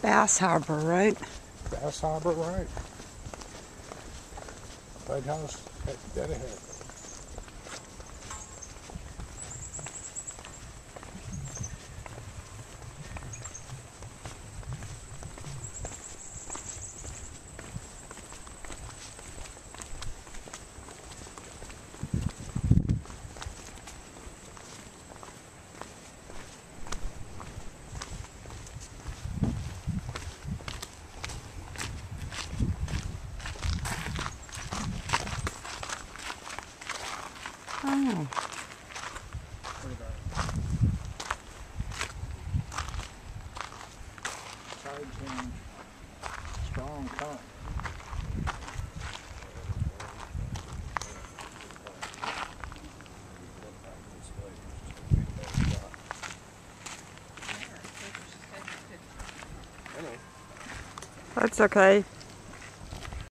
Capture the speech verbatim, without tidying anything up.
Bass Harbor, right? Bass Harbor, right. Lighthouse, dead ahead. Oh. Tide change. Strong current. That's okay.